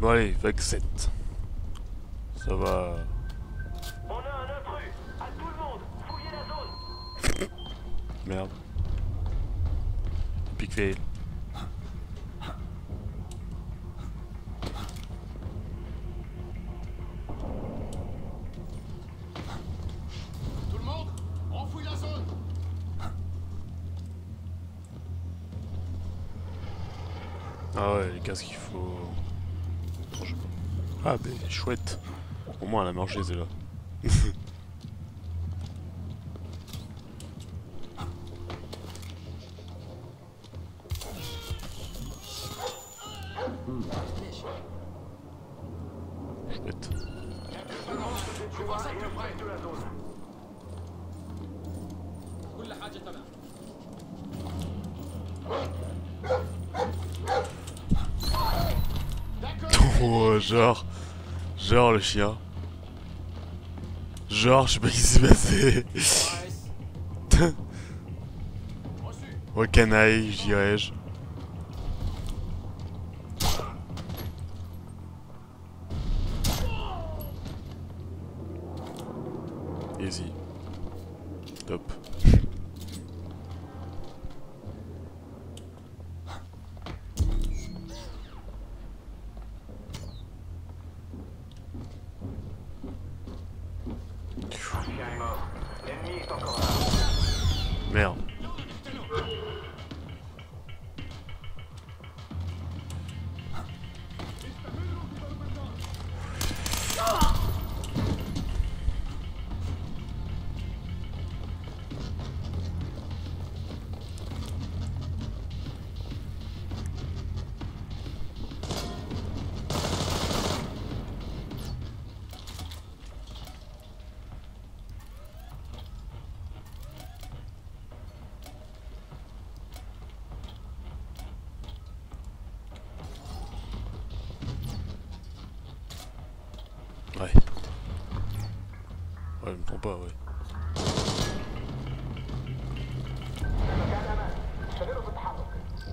Bon allez, vague 7. Ça va. On a un intrus. À tout le monde, fouillez la zone. Merde. Epic fail. Tout le monde, on fouille la zone. Ah ouais, les casques qu'il faut. Ah ben chouette. Au moins elle a mangé celle-là. Chouette. Je vois ça plus près. De la zone. كل حاجة تمام. Oh, genre le chien. Genre, je sais pas ce qui s'est passé. Reçu. Oh, canaille, je dirais-je. Easy. Top. Chien est mort. L'ennemi est encore là. Merde. Ouais. Ouais, je me trompe pas, ouais. شغلوا في التحرك.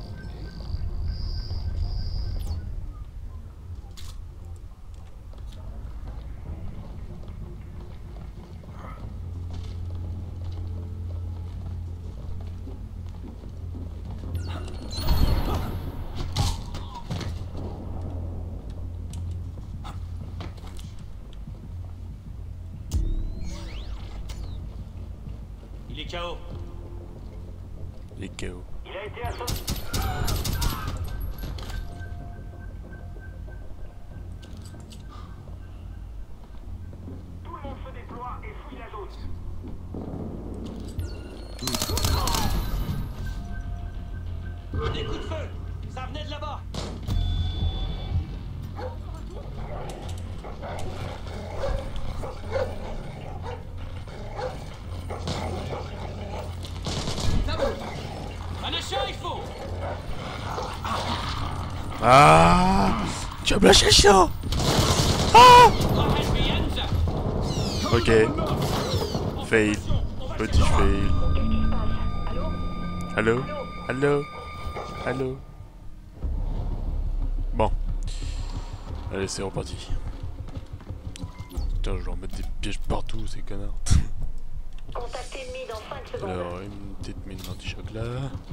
Il est KO. Les KO. Il a été assaut. Tout le monde se déploie et fouille la zone. Des coups de feu. Ça venait de là-bas. Un achat, il faut. Ah, tu as lâché le chien. Ah. Ok. Fail. Petit fail. Allô? Allô? Allô? Bon. Allez, c'est reparti. Putain, je vais leur mettre des pièges partout, ces connards. Contact ennemi dans 5 secondes. Alors, une petite mine d'anti-choc là.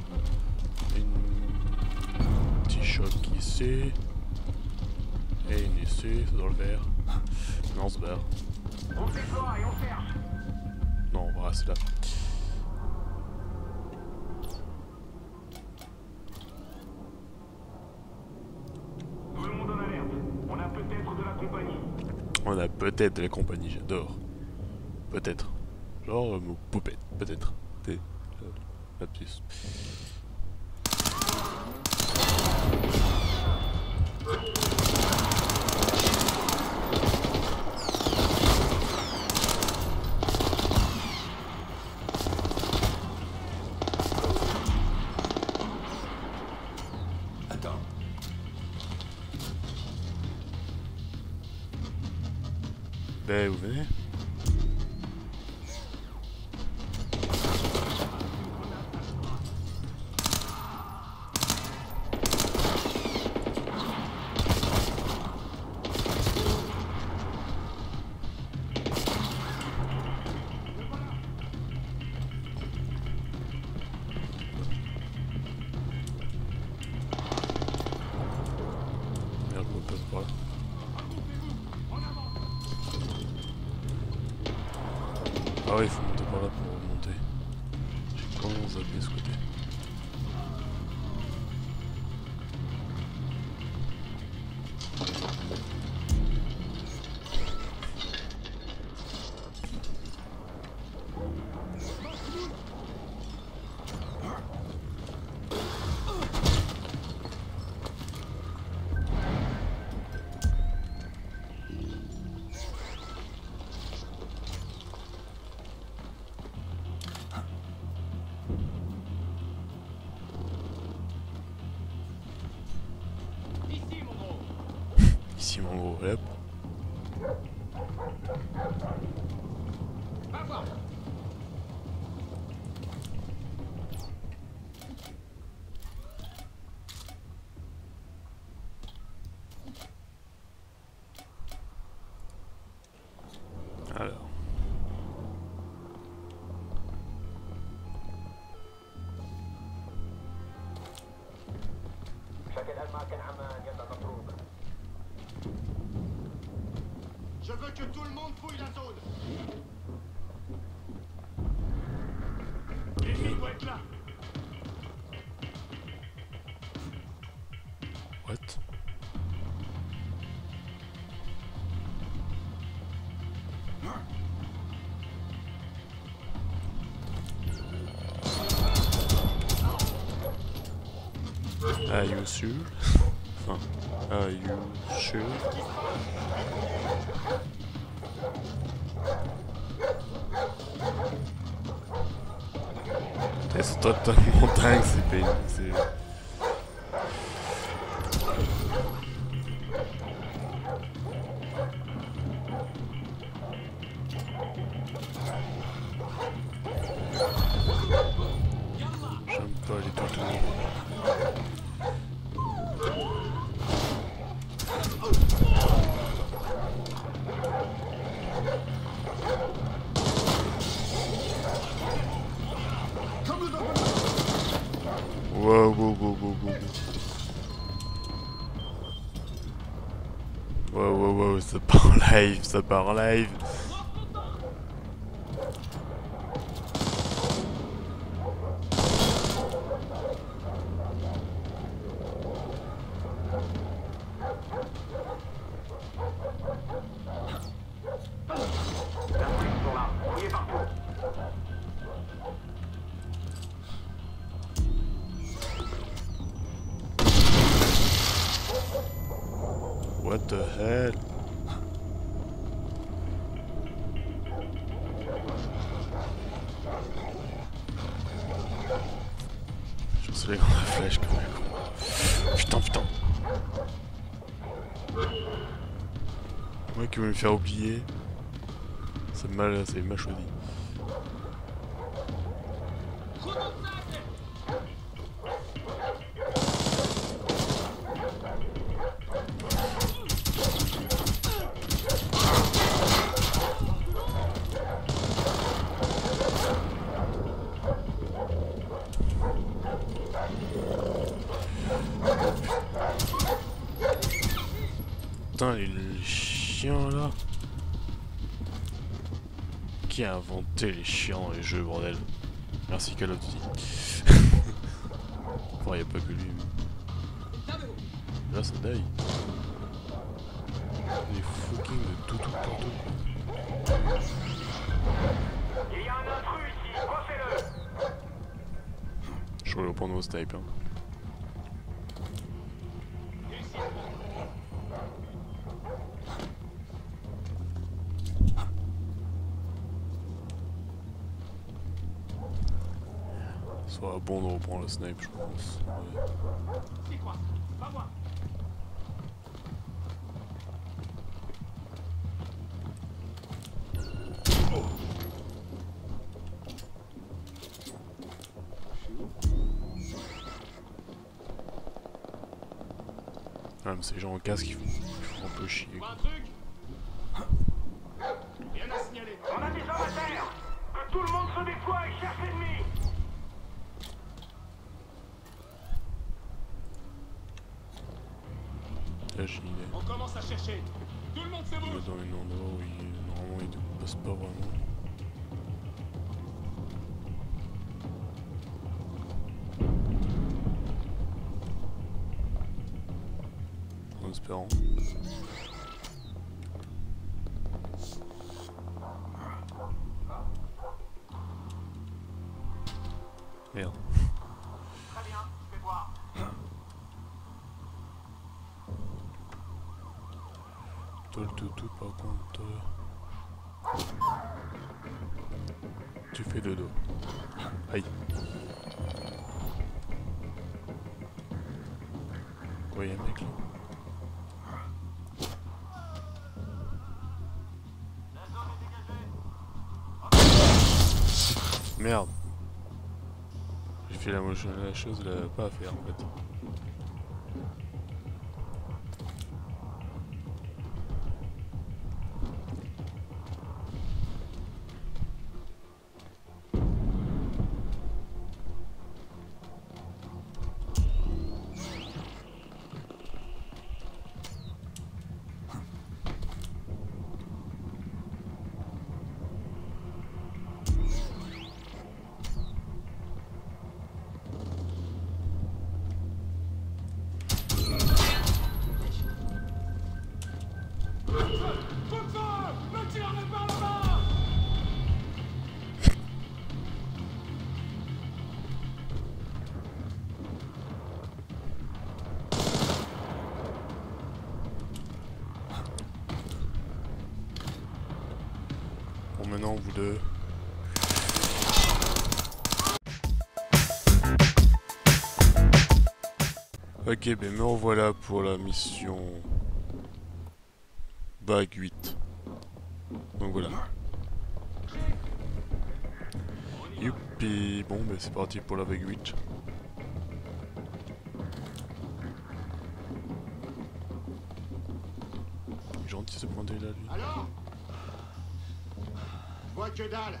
Petit choc ici. Et une ici, ça doit le faire. Non, on se barre. On se déploie et on cherche. Non, on va rester là. Tout le monde en alerte. On a peut-être de la compagnie. On a peut-être de la compagnie, j'adore. Peut-être. Genre, poupette, peut-être. Lapsus. Attends. Ben, vous venez? Ah ouais, il faut monter par là pour remonter. J'ai complètement zappé ce côté. Ici mon gros, hop. Va voir. Alors. Je veux que tout le monde fouille la zone. L'ennemi doit être là. What? Are you sure? Enfin, are you sure? C'est totalement dingue, c'est pénible. J'aime pas les toutous. Wow, wow, wow, wow, wow. Wow, wow, wow, ça part en live, ça part en live. What the hell? Je sais les grands flèches comme un con. Putain, putain. Moi qui veut me faire oublier. C'est mal choisi. Putain, les chiens là. Qui a inventé les chiens dans les jeux, bordel? Merci Call of Duty. Enfin, y a pas que lui. Mais... là, ça die. Des fucking de tout partout. Il y a un intrus ici, coiffez-le. Je vais reprendre au snipe. Hein. Soit bon de reprendre le snipe, je pense. Ouais. C'est quoi? Va voir. Ah, mais ces gens en casque, ils font un peu chier. Un truc? Rien à signaler. On a des hommes à terre. Que tout le monde se déploie et cherche l'ennemi. Là, j'ai une idée. On commence à chercher. Tout le monde se Il est bouge. dans un endroit où normalement il ne passe pas vraiment. espérant. Merde. Très bien, fais voir. Tout par contre. Tu fais le dos. Aïe. Ouais, y'a un mec là. La zone est dégagée. Merde. J'ai fait la chose là, pas à faire en fait. Bon, maintenant vous deux. Ok, ben me revoilà pour la mission Bag 8. Donc voilà. Youpi, bon ben c'est parti pour la Bag 8. Il est gentil ce point de vue là lui. Alors? Je vois que dalle.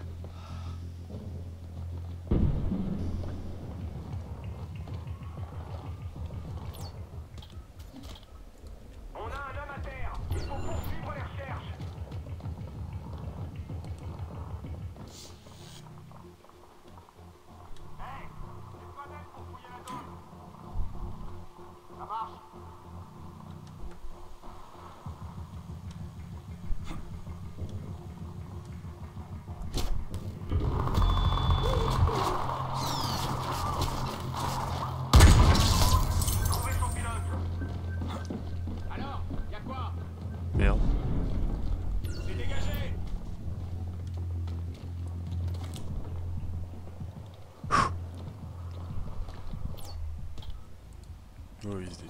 On a un homme à terre. Il faut poursuivre les recherches. Hey, c'est pas d'aide pour fouiller la zone. Ça marche. Trouvez son pilote. Alors? Y'a quoi? Merde. C'est dégagé. Mauvaise idée.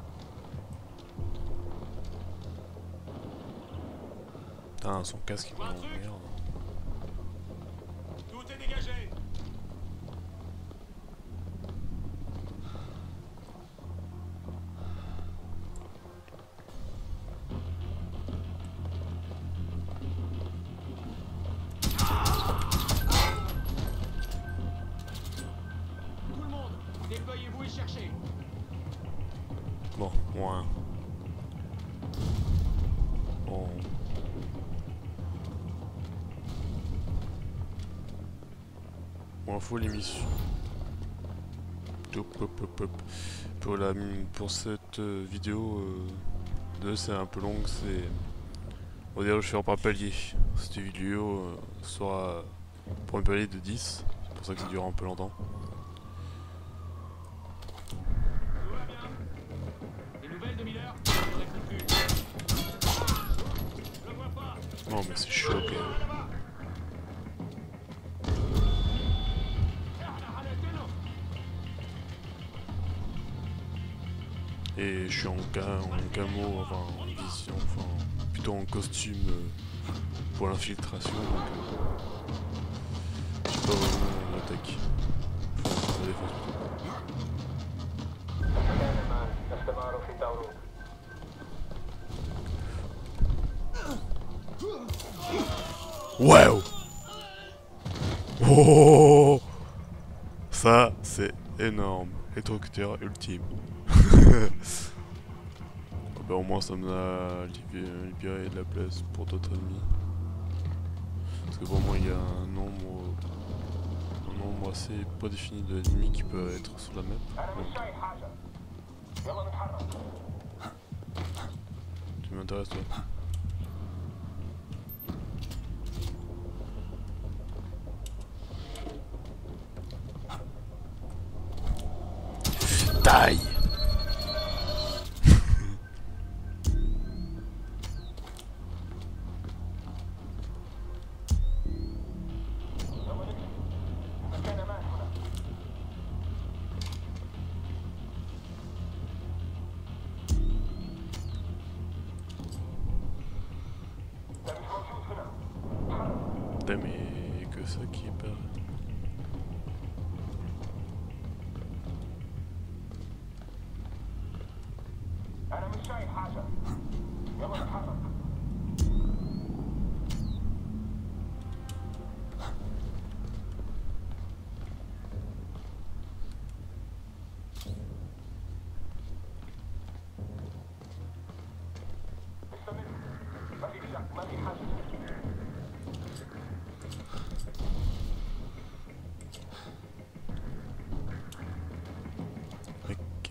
Putain, son casque il est en merde. Tout est dégagé. Tout le monde, déployez-vous et cherchez. Bon, moins. Bon. Pour info, l'émission. Hop, hop, hop, hop. Pour cette vidéo, c'est un peu longue, c'est. On va dire, je fais par palier. Cette vidéo sera pour un palier de 10. C'est pour ça que ça dure un peu longtemps. Tout va bien. Des nouvelles de Miller? Je ne réponds plus. Je le vois pas. Non, mais c'est chaud quand même. Là-bas. Et je suis en camo, enfin en vision, enfin plutôt en costume pour l'infiltration. Donc, je sais pas vraiment en attaque. Enfin, la défense plutôt. Wow! Oh! Ça, c'est énorme. Électrocuteur ultime. Bah, au moins ça me a libéré de la place pour d'autres ennemis. Parce que pour moi il y a un nombre assez pas défini d'ennemis qui peuvent être sur la map. Donc, Tu m'intéresses toi. Taille. Putain, mais que ça qui est pas... أنا مش شايف حاجة. يلا نتحرك. استمر. ما في شك، ما في حاجة. Ok.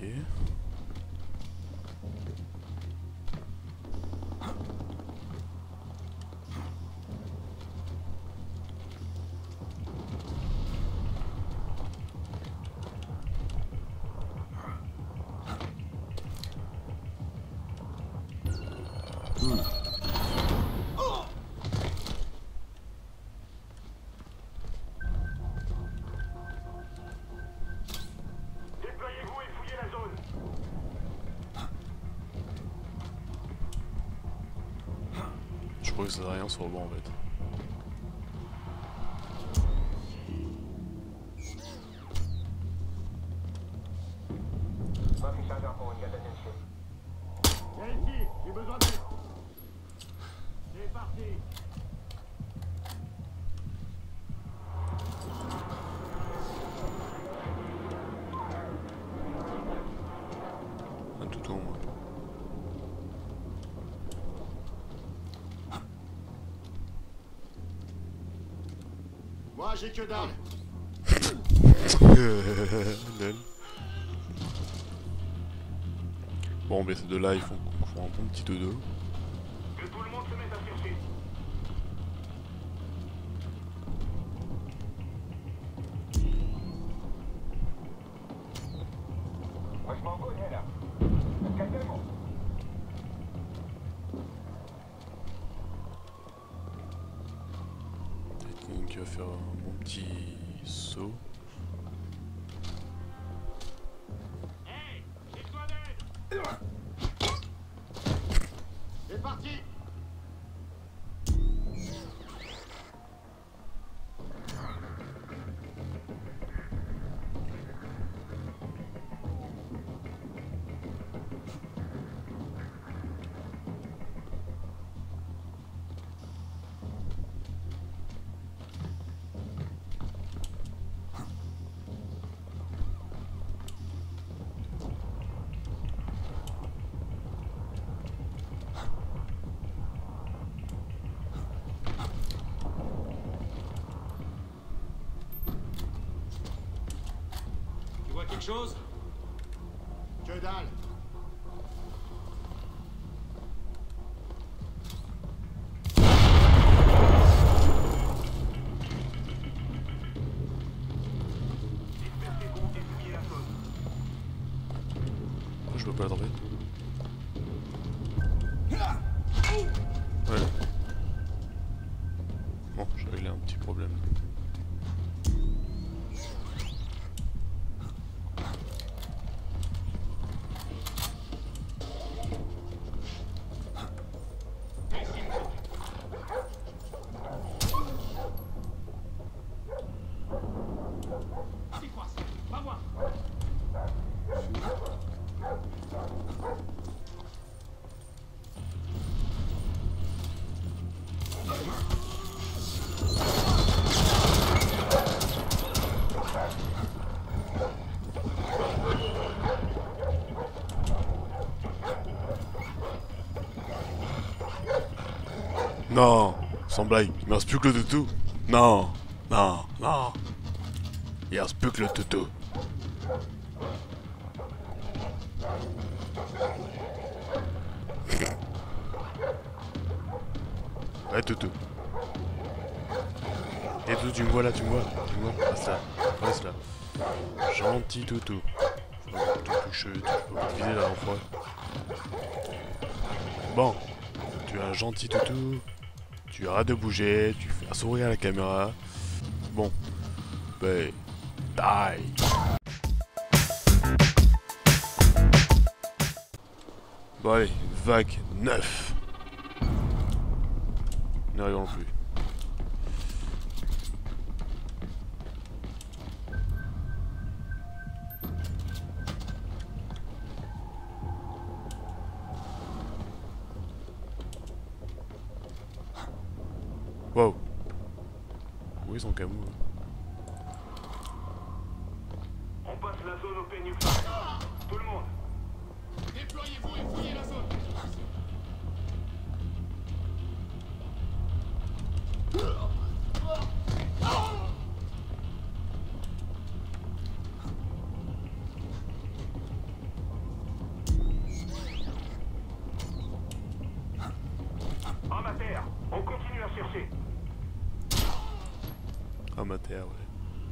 Déployez-vous et fouillez la zone. Je crois que ça n'a rien sur le banc en fait. ما في شجرة فوق يلا نمشي. Viens ici, j'ai besoin d'aide. C'est parti. Un tout au moins. Moi, j'ai que dalle. Lol. Bon, mais ces deux-là, ils font un bon petit dodo. Que tout le monde se mette à chercher. مش موجود هنا. اتكلموا. Peut-être qu'il va faire un bon petit saut. Hey, j'ai besoin d'aide. C'est parti. Tu vois quelque chose? Que dalle. Dispersez-vous et fouillez la zone. Pourquoi je peux pas l'attraper? Ouais. Bon, j'ai réglé un petit problème. C'est quoi ça? Pas moi. Non, sans blague, il me reste plus que le toutou. Non, non, non. Il reste plus que le toutou. Ouais, Toutou. Et Toutou, tu me vois là, tu me vois. Reste là. Reste là. Gentil Toutou. Tu peux pas te viser là, l'enfoiré. Bon. Tu es un gentil Toutou. Tu arrêtes de bouger. Tu fais un sourire à la caméra. Bon. Ben. Die. Bon allez, vague 9. Ne rigolons plus. Wow. Où est son camou? On passe la zone au peigne phare. Tout le monde. Déployez-vous et fouillez la zone. Homme à terre. On continue à chercher. Amateur, ouais.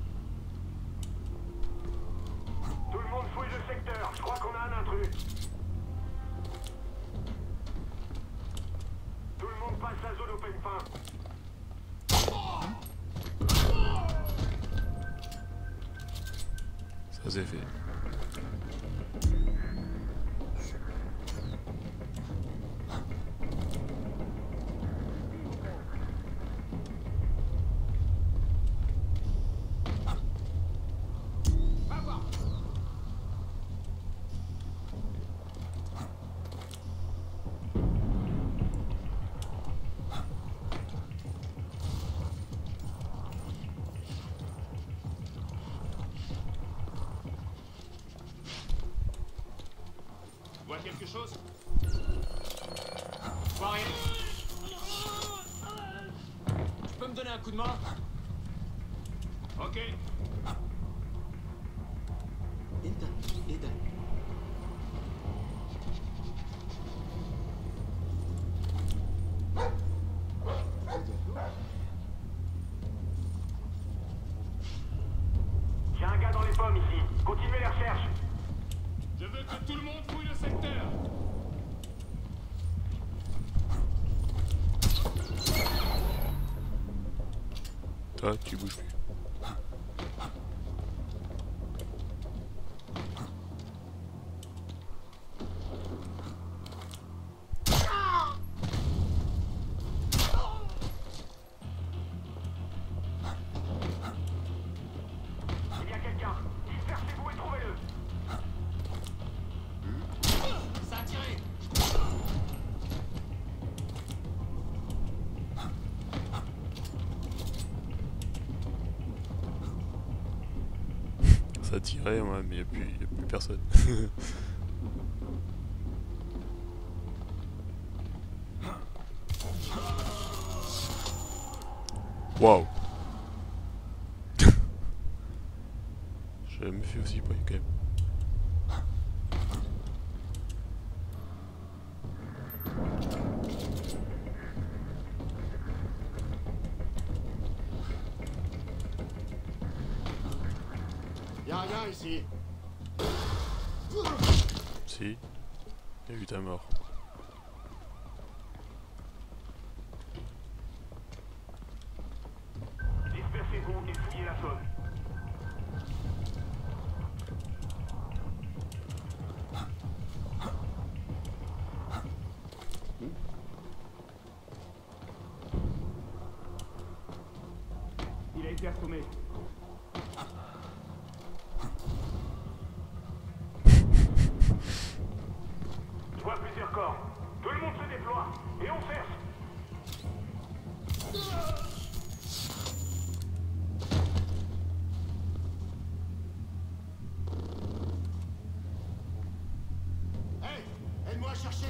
Tout le monde fouille le secteur. Je crois qu'on a un intrus. Tout le monde passe la zone au peigne fin. Ça c'est fait. Va voir. Vois quelque chose? Je vois rien. Tu peux me donner un coup de main? Ok. Ethan. J'ai un gars dans les pommes ici. Continuez les recherches. Je veux que tout le monde fouille le secteur. Toi, tu bouges plus. Il y a quelqu'un. Dispersez-vous et trouvez-le. Ça a tiré. Ça tirait, ouais, mais y a plus personne. Waouh. Je me fais aussi pas quand même. Y'a rien ici. Si. Il y a eu ta mort. Dispersez-vous et fouillez la zone. Il a été assommé. Je vois plusieurs corps. Tout le monde se déploie. Et on cherche. Hey, aide-moi à chercher.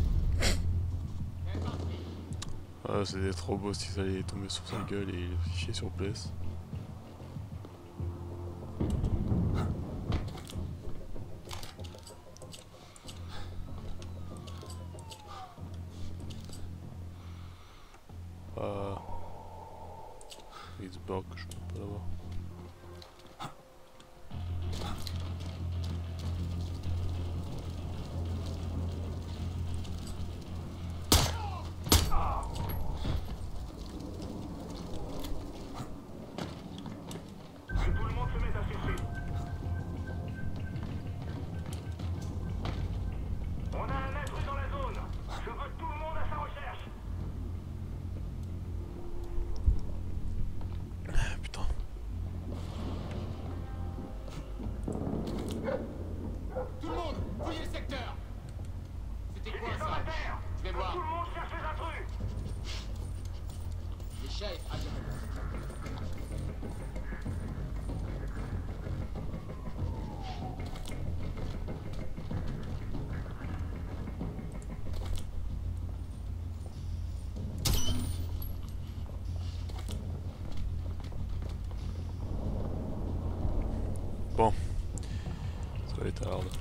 Ah, c'était trop beau si ça allait tomber sur sa gueule et le fichier sur place. pas... Xbox, je peux pas l'avoir. Que tout le monde se mette à chercher. On a un intrus dans la zone. Je veux tout le monde à sa recherche. Ah, putain. Tout le monde, fouillez le secteur. C'était quoi Ils sont à ça? terre. Je vais Que voir. tout le monde cherche les intrus. Les chefs, ah bien. Bon. Ça va être hard.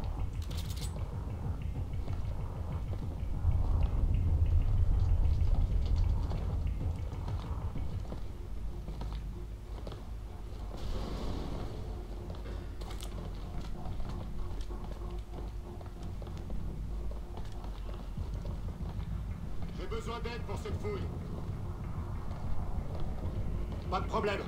J'ai besoin d'aide pour cette fouille. Pas de problème.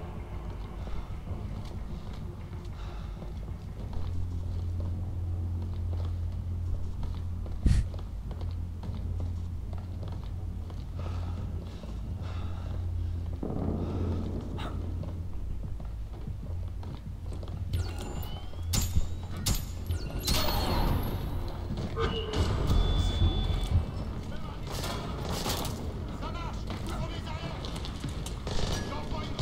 Ça marche. On les arrête. J'envoie une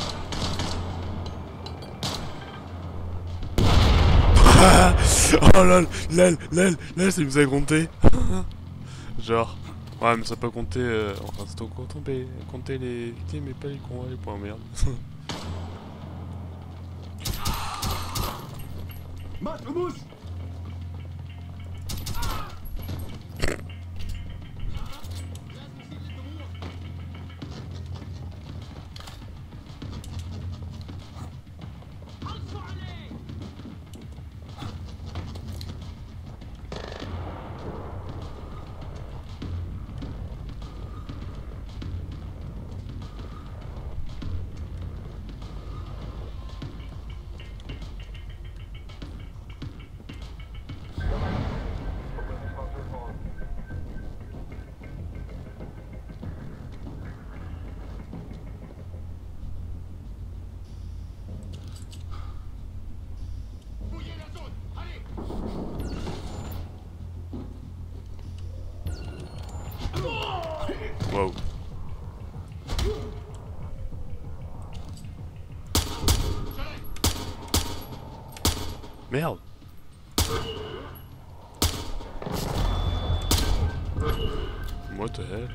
grenade. Oh lol, lol, ça nous a compté. Genre, ouais, mais ça peut compter, enfin, ça doit compter les victimes, mais pas les points, merde. Mate, le mousse. Fouillez la zone. Allez. Wow. Merde. What the hell?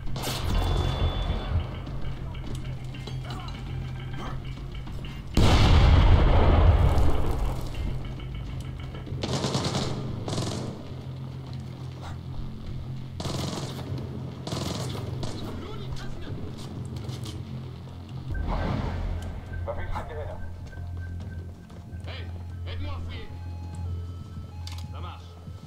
Hey, aide-moi à fouiller. Ça marche.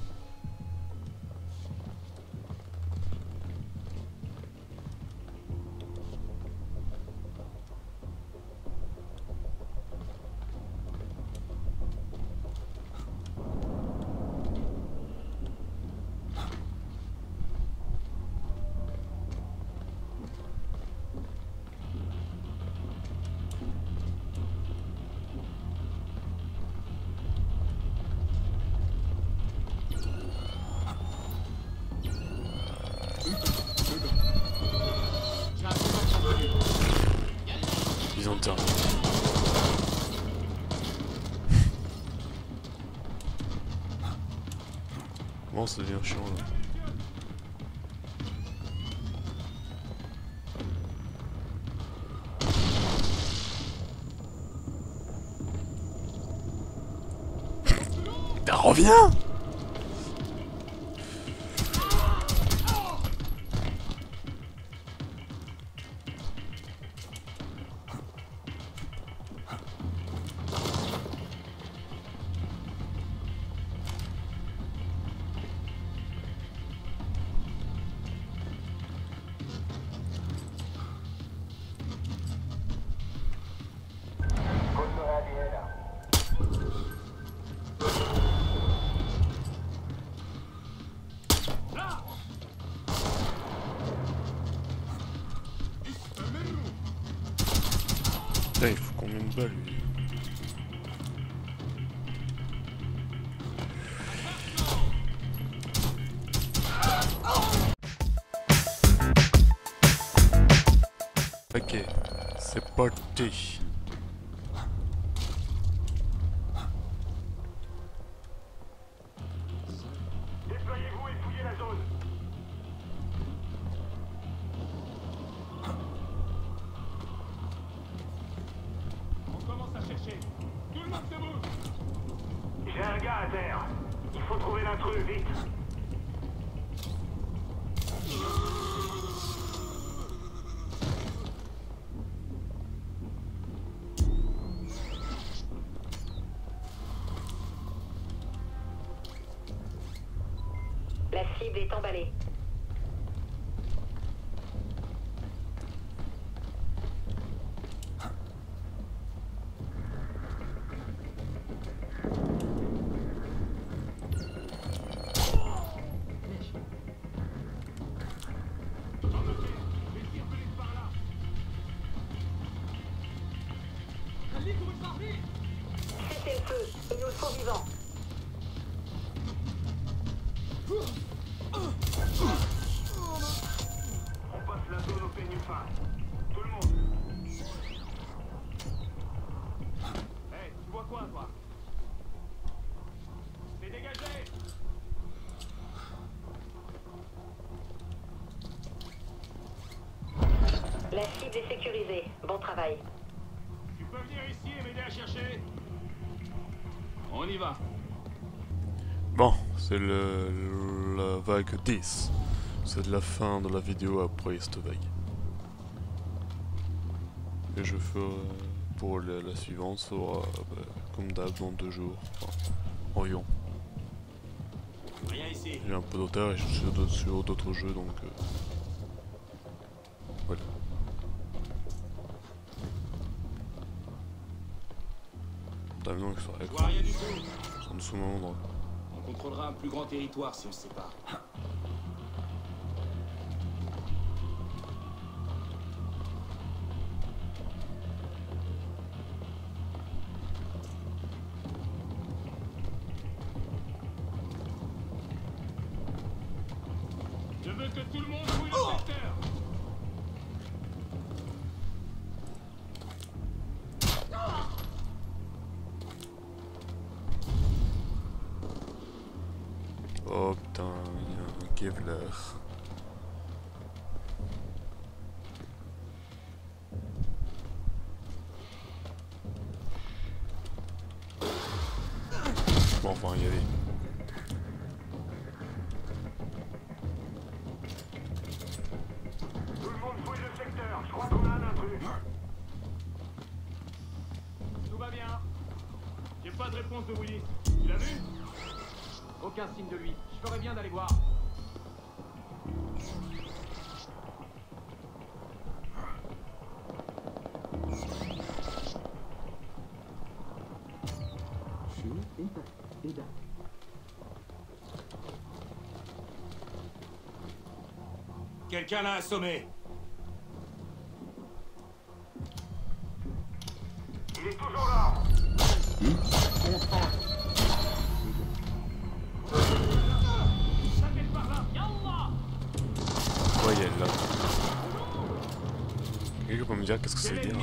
J'ai un peu Ils ont terminé. Comment ça devient chiant là? Reviens! Bah lui. Ok, c'est parti. Déployez-vous et fouillez la zone. On commence à chercher. Tout le monde se bouge. J'ai un gars à terre. Il faut trouver l'intrus, vite. La cible est emballée. Cessez le feu. Il nous faut vivants. On passe la zone au peigne fin. Tout le monde. Hey, tu vois quoi, toi? C'est dégagé. La cible est sécurisée. Bon travail. Tu peux venir ici et m'aider à chercher? On y va. Bon, c'est la vague 10. C'est la fin de la vidéo après cette vague. Et je ferai pour la suivante sera comme d'hab dans 2 jours. Enfin, environ. Rien ici. J'ai un peu d'auteur et je suis sur d'autres jeux donc voilà. T'as vu que ça Je vois rien du tout. c'est en dessous de mon endroit. On contrôlera un plus grand territoire si on se sépare. Je veux que tout le monde fouille le secteur. Oh putain, il y a un Kevlar. Bon, enfin, il y avait. Tout le monde fouille le secteur. Je crois qu'on a un intrus. Tout va bien. J'ai pas de réponse de Willis. Tu l'as vu? Aucun signe de lui. Je ferais bien d'aller voir. Quelqu'un l'a assommé. Il est toujours là. Ça fait par là. Yallah. Ouais, il y a là. Quelqu'un peut me dire qu'est-ce que ça veut dire?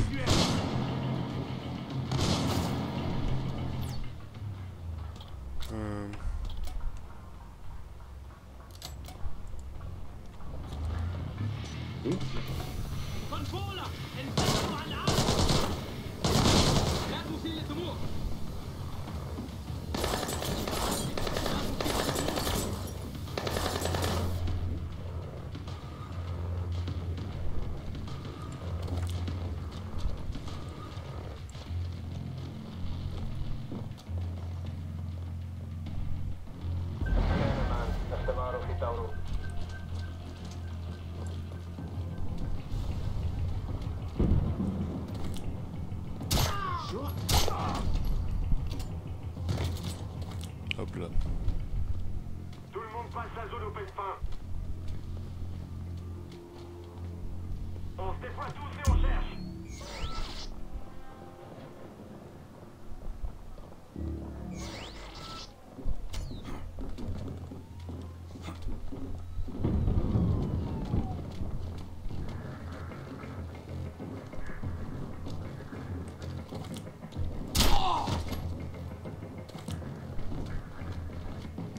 كنترول انتبهوا على العالم. لا تثير الدموع. Hop là. Tout le monde passe la zone au peigne fin. On se déploie tous et on cherche.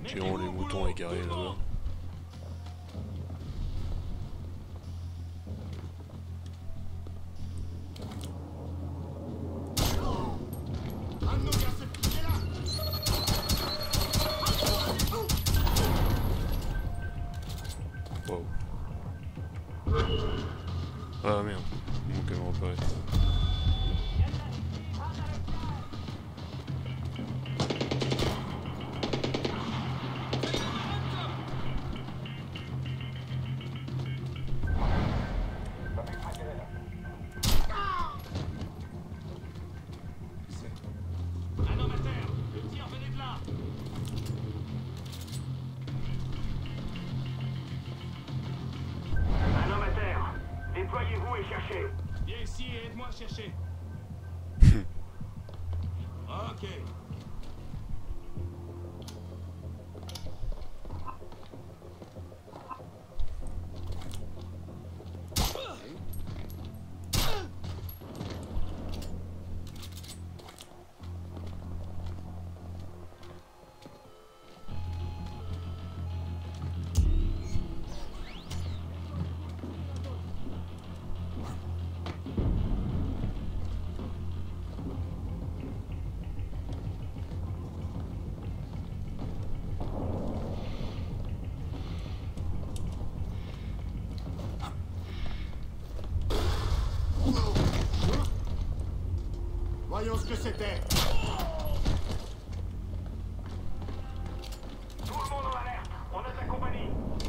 Tuons les moutons égarés là-bas. Un de nos gars se piquait là. Wow. Ah merde, il manque à me repérer. Un homme à terre. Le tir venait de là. Un homme à terre. Déployez-vous et cherchez. Viens ici et aide-moi à chercher. Ok. Voyons ce que c'était. Tout le monde en alerte. On a ta compagnie.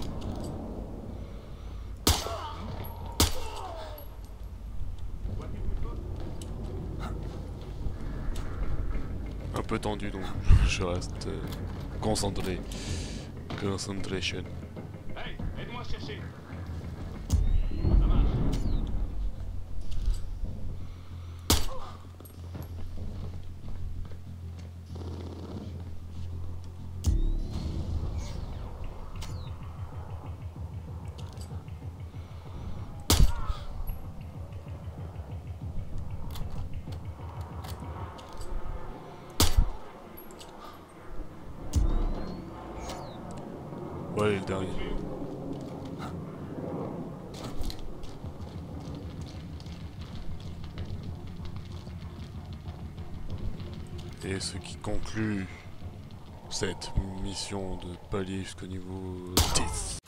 Un peu tendu donc je reste concentré. Concentration. Hey, aide-moi à chercher. Ça marche. Ouais, le dernier. Et ce qui conclut cette mission de palier jusqu'au niveau 10.